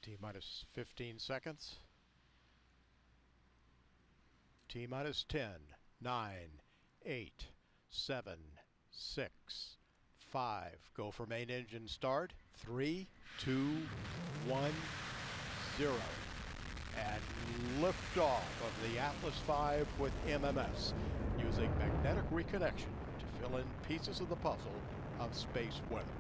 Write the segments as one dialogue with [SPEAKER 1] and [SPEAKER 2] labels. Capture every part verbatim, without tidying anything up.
[SPEAKER 1] T minus fifteen seconds. T minus ten, nine, eight, seven, six, five. Go for main engine start. three, two, one, zero. And liftoff of the Atlas five with M M S using magnetic reconnection to fill in pieces of the puzzle of space weather.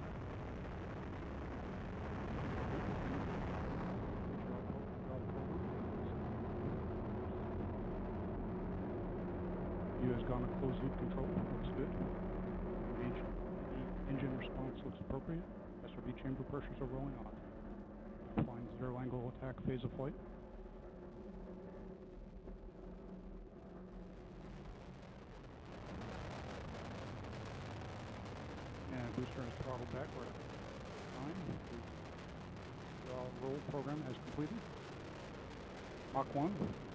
[SPEAKER 2] U has gone to closed loop control, looks good. Engine, the engine response looks appropriate. S R B chamber pressures are rolling off. Flying zero angle attack phase of flight. And booster is throttled back, we're at nine. The uh, roll program has completed. Mach one.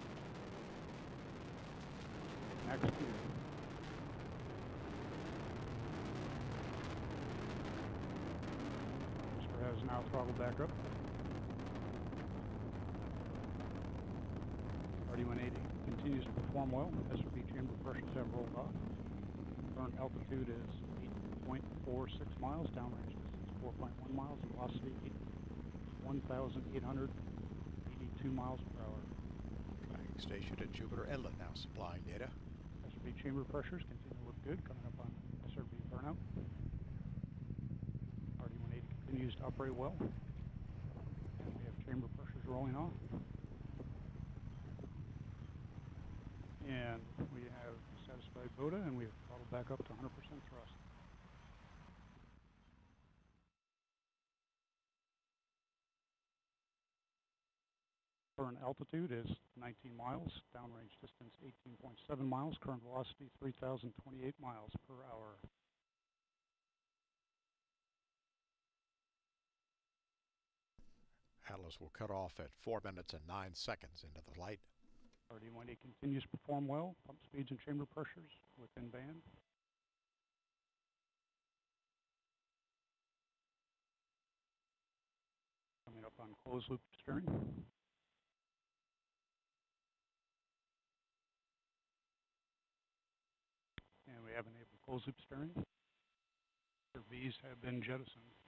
[SPEAKER 2] Max speed. Booster has now throttled back up. R D one eighty continues to perform well. S R B chamber pressures have rolled off. Current altitude is eight point four six miles, downrange distance four point one miles, velocity one thousand eight hundred eighty-two miles per hour.
[SPEAKER 1] Tracking station at Jupiter Inlet now supplying data.
[SPEAKER 2] S R B chamber pressures continue to look good, coming up on S R B burnout. R D one eighty continues to operate well. And we have chamber pressures rolling off. And we have satisfied B O D A, and we have throttled back up to one hundred percent thrust. Current altitude is nineteen miles, downrange distance eighteen point seven miles, current velocity three thousand twenty-eight miles per hour.
[SPEAKER 1] Atlas will cut off at four minutes and nine seconds into the flight.
[SPEAKER 2] R D one eighty continues to perform well, pump speeds and chamber pressures within band. Coming up on closed loop steering. And we have enabled closed loop steering. Their V's have been jettisoned.